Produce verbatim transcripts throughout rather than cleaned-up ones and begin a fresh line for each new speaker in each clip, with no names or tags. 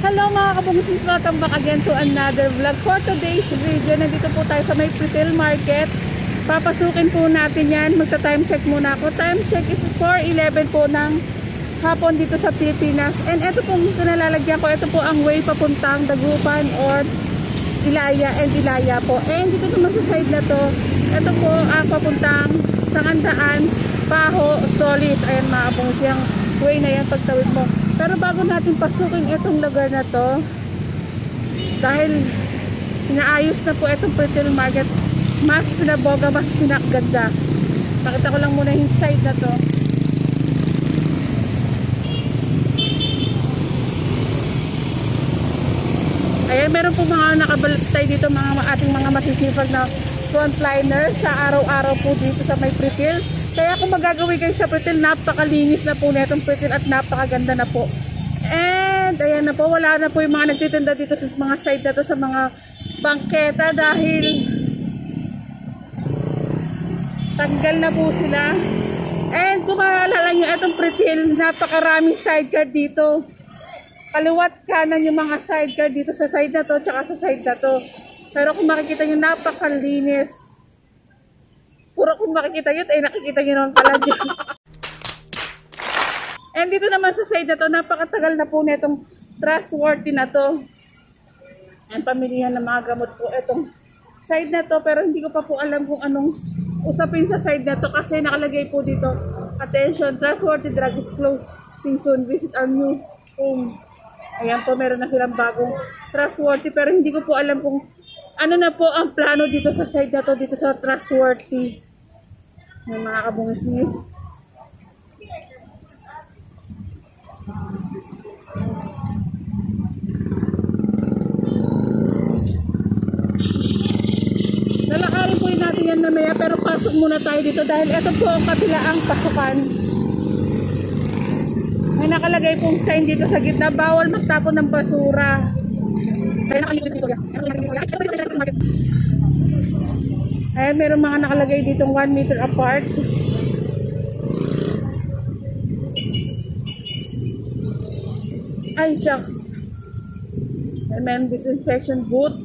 Hello mga kabungsis, welcome back again to another vlog. For today's video, nandito po tayo sa may retail market. Papasukin po natin yan. Magta-time check muna ako. Time check is four eleven po ng hapon dito sa Pilipinas. And ito po nalalagyan ko. Ito po ang way papuntang Dagupan or Ilaya and Ilaya po. And dito naman sa side na to, ito po ang papuntang Sangandaan, Paho, Solis. Ayan mga kabungsis, yung way na yan pagtawid mo. Pero bago natin pasukin itong lugar na to, dahil inaayos na po itong retail market, mas pinaboga, mas pinakaganda. Pakita ko lang muna yung side na to. Ayan, meron po mga nakabalutay dito, mga ating mga masisipag na frontliner sa araw-araw po dito sa may retail. Kaya kung magagawin kayo sa retail, napakalinis na po na itong retail at napakaganda na po. And ayan na po, wala na po yung mga nagtitinda dito sa mga side na to, sa mga bangketa, dahil tanggal na po sila. And kung maalala nyo, itong retail, napakaraming sidecar dito. Kaliwat kanan yung mga sidecar dito sa side na to, tsaka sa side na to. Pero kung makikita nyo, napakalinis. Puro kung makikita yun, ay nakikita nyo naman pala dyan. And dito naman sa side na to, napakatagal na po na itong trustworthy na to. And pamilihan ng mga gamot po itong side na to. Pero hindi ko pa po alam kung anong usapin sa side na to. Kasi nakalagay po dito, attention, trustworthy drug is closing soon. Visit our new home. Ayan po, meron na silang bagong trustworthy. Pero hindi ko po alam kung ano na po ang plano dito sa side na to, dito sa trustworthy. Yung mga kabungis-ngis. Lalakarin po natin yan mamaya, pero pasok muna tayo dito dahil ito po ang kabilaang pasukan. May nakalagay pong sign dito sa gitna, bawal magtapon ng basura. Kaya nakalagay dito. Ayan, meron mga nakalagay ditong one meter apart. Ay, shucks. And then disinfection booth.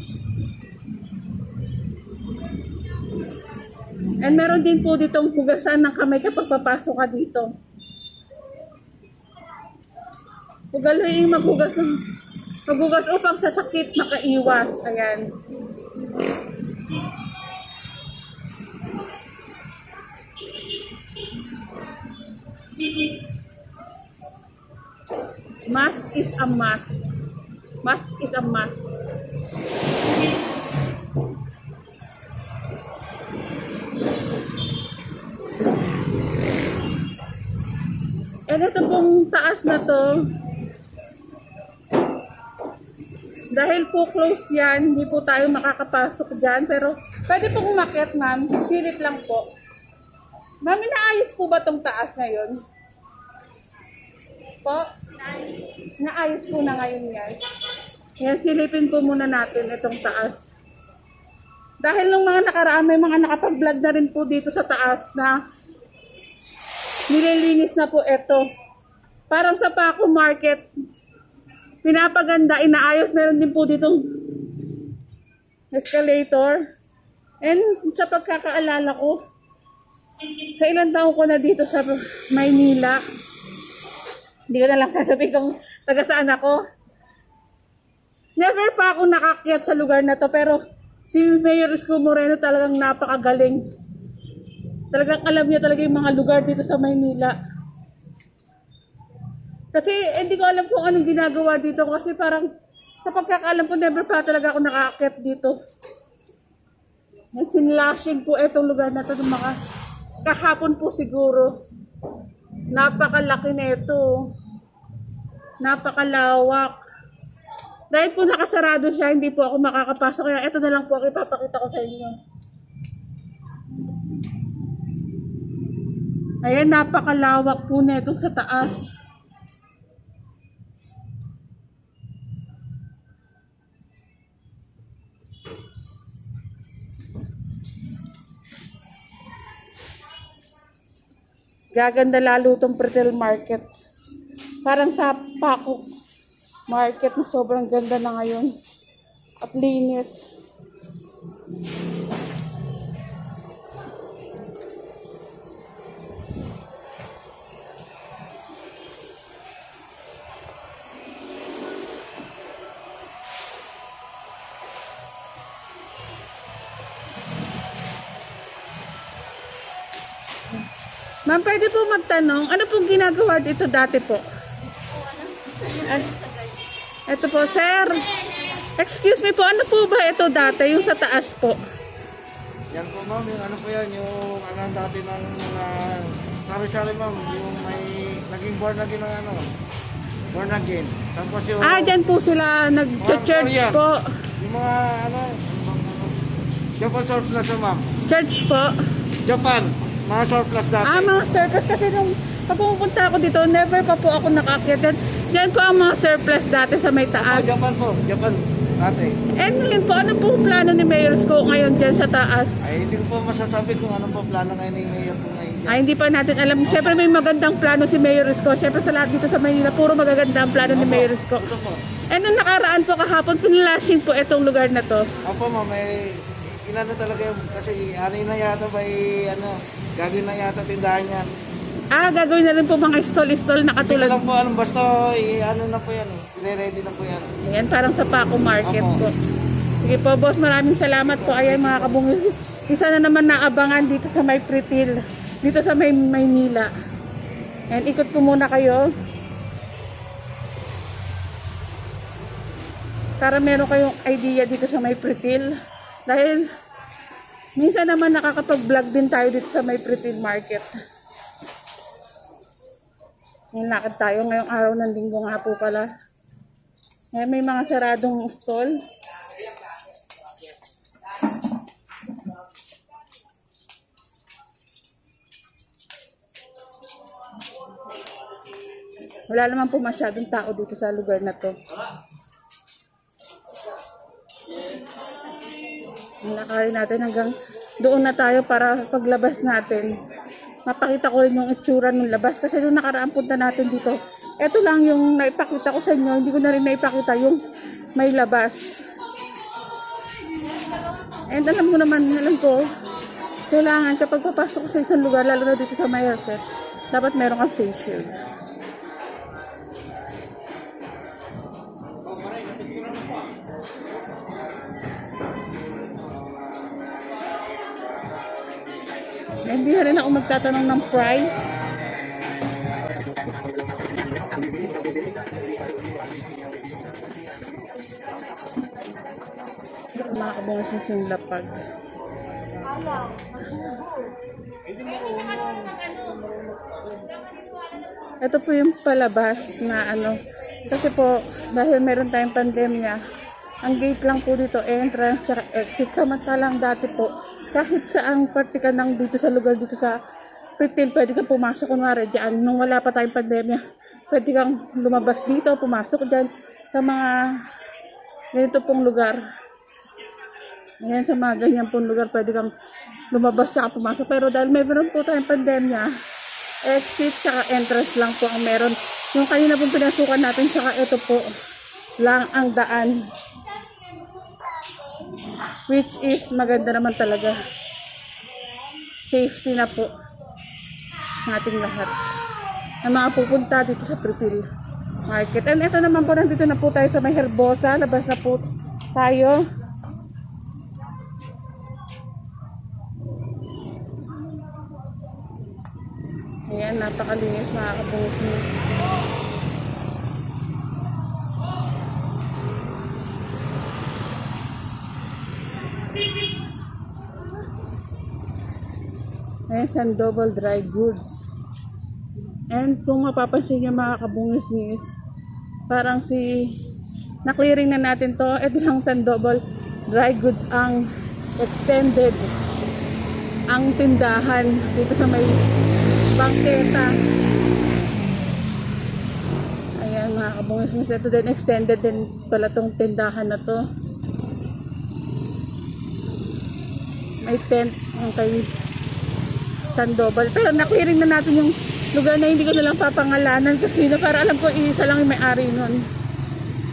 And meron din po ditong hugasan ng kamay kapag papasok ka dito. Hugaluhin maghugas, maghugas upang sa sakit makaiwas. Ayan. Mask is a must. Mask is a must. And ito pong taas na to, dahil po close yan, hindi po tayo makakapasok dyan. Pero pwede pong umakyat, ma'am. Silip lang po. Ma'am, inaayos po ba tong taas ngayon? Po? Naayos po na ngayon yan. Yan, silipin po muna natin itong taas. Dahil nung mga nakaraan, may mga nakapag-vlog na rin po dito sa taas na nililinis na po ito. Parang sa Paco Market, pinapaganda, inaayos. Meron din po ditong escalator. And sa pagkakaalala ko, sa ilang taon ko na dito sa Maynila, hindi ko na lang sasabihin kung taga saan ako. Never pa ako nakakyat sa lugar na to, pero si Mayor Isko Moreno talagang napakagaling. Talagang alam niya talaga yung mga lugar dito sa Maynila. Kasi hindi ko alam kung anong ginagawa dito, kasi parang sa pagkakaalam ko, never pa talaga ako nakaakyat dito. May finlashing po itong lugar na to, mga kahapon po siguro. Napakalaki na ito. Napakalawak. Dahil po nakasarado siya, hindi po ako makakapasok. Kaya ito na lang po ang ipapakita ko sa inyo. Ayan, napakalawak po na ito sa taas. Gaganda lalo itong retail market. Parang sa Paco. market na sobrang ganda na ngayon. At linis. Ma'am, pwede po magtanong, ano pong ginagawa dito dati po? An ito po, sir. Excuse me po, ano po ba ito dati? Yung sa taas po?
Yan po ma'am, yung ano po yan, yung ano dati ng mga sari-sari ma'am, yung may naging born again ng ano, born again. Tapos yung...
Ah, dyan po sila nag-church po.
Yung mga ano, Japan surplus ma'am.
Church po?
Japan, mga surplus dati.
Ah, mga surplus kasi nung pag pumunta ako dito, never pa po ako nakakita. Diyan po ang mga surplus dati sa may taas.
Oh, Japan po, Japan dati.
And ngayon po, ano po plano ni Mayor Isko ngayon dyan sa taas?
Ay, hindi ko po masasabi kung ano po plano ngayon ni Mayor po ngayon.
Ay, hindi pa natin alam. Siyempre may magandang plano si Mayor Isko. Siyempre sa lahat dito sa Maynila, puro magaganda ang plano ni Mayor Isko.
Ito po.
And nung nakaraan po kahapon, pinlashing po itong lugar na to.
Opo ma'am, may inano talaga yung, kasi ano na yata ba ano, gagawin na yata tindahan yan.
Ah, gagawin na rin po mga stall-stall na katulad.
Hindi ko lang po alam, basta i ano na po yan eh, i-ready na po yan.
Ayan, parang sa Paco Market po. Sige po boss, maraming salamat po. Ayan mga kabungis, isa na naman naabangan dito sa may Pretil, dito sa may Maynila. Ayan, ikot ko muna kayo para meron kayong idea dito sa may Pretil. Dahil minsan naman nakakapag-vlog din tayo dito sa may Pretil Market. Ngayon lakad tayo ngayong araw ng linggo nga po pala. Ngayon may mga saradong stall. Wala naman po masyadong tao dito sa lugar na to. Nakarin natin hanggang doon na tayo para paglabas natin. Mapakita ko rin yung itsura ng labas. Kasi nung nakaraan punta natin dito, ito lang yung naipakita ko sa inyo. Hindi ko na rin naipakita yung may labas. And alam ko naman, alam ko, kailangan kapag papasok ko sa isang lugar, lalo na dito sa Mayerset, dapat meron kang face shield. Hindi na rin ako magtatanong ng price. Mga kabungas yung lapag. Ito po yung palabas na ano. Kasi po, dahil meron tayong pandemya, ang gate lang po dito, entrance at exit. Samantalang dati po, kahit saang parte ka nang dito sa lugar dito sa Pretil, pwede kang pumasok kunwari dyan. Nung wala pa tayong pandemya, pwede kang lumabas dito, pumasok dyan sa mga ganito pong lugar. Ngayon sa mga ganyan pong lugar, pwede kang lumabas at pumasok. Pero dahil meron po tayong pandemya, exit saka entrance lang po ang meron. Yung kanina pong pinasukan natin, saka ito po lang ang daan. Which is maganda naman talaga. Safety na po nating lahat na mga pupunta dito sa Pretil Market. And ito naman po, nandito na po tayo sa may Herbosa. Labas na po tayo. Ayan, napakalinis mga kabungis. Ayan, Sandoval Dry Goods. And kung mapapansin nyo mga kabungis-ngis, parang si na-clearing na natin to. Ito lang Sandoval Dry Goods ang extended ang tindahan dito sa may bangketa. Ayan mga kabungis-ngis, ito din extended din pala tong tindahan na to. May tent ang kay Sandoval. Pero na-clearing na natin yung lugar na hindi ko na lang papangalanan kasi na para alam ko isa lang yung may-ari nun.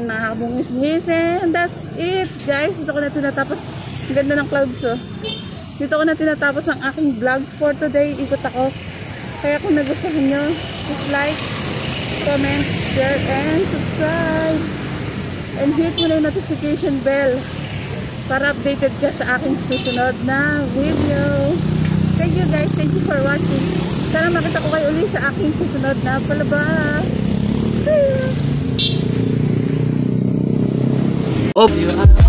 Ayan, nakakabungis-ngis. And that's it, guys. Dito ko na tinatapos. Ang ganda ng clouds, oh. Dito ko na tinatapos ang aking vlog for today. Ikot ako. Kaya kung nagustuhan nyo, just like, comment, share, and subscribe. And hit mo na yung notification bell para updated ka sa aking susunod na video. Thank you guys. Thank you for watching. Sana makita ko kayo ulit sa aking susunod na palabas. See you!
Oh.